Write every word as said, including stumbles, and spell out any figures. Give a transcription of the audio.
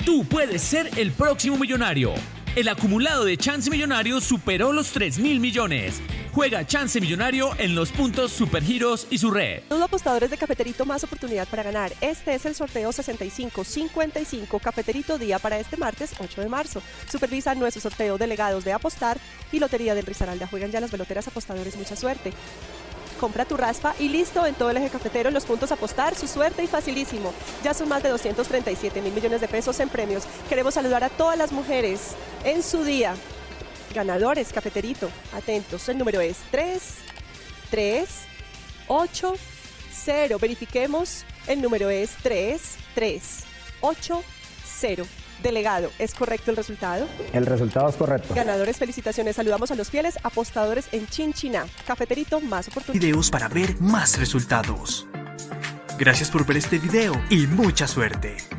Tú puedes ser el próximo millonario. El acumulado de Chance Millonario superó los tres mil millones. Juega Chance Millonario en los puntos Supergiros y su red. Saludos apostadores de Cafeterito, más oportunidad para ganar. Este es el sorteo sesenta y cinco cincuenta y cinco Cafeterito día para este martes ocho de marzo. Supervisa nuestro sorteo delegados de Apostar y Lotería del Risaralda. Juegan ya las veloteras apostadores, mucha suerte. Compra tu raspa y listo en todo el eje cafetero, en los puntos Apostar, su suerte y facilísimo. Ya son más de doscientos treinta y siete mil millones de pesos en premios. Queremos saludar a todas las mujeres en su día. Ganadores, Cafeterito, atentos, el número es tres tres ocho cero. Verifiquemos, el número es tres tres ocho cero. Delegado, ¿es correcto el resultado? El resultado es correcto. Ganadores, felicitaciones. Saludamos a los fieles apostadores en Chinchiná. Cafeterito, más oportunidades. Videos para ver más resultados. Gracias por ver este video y mucha suerte.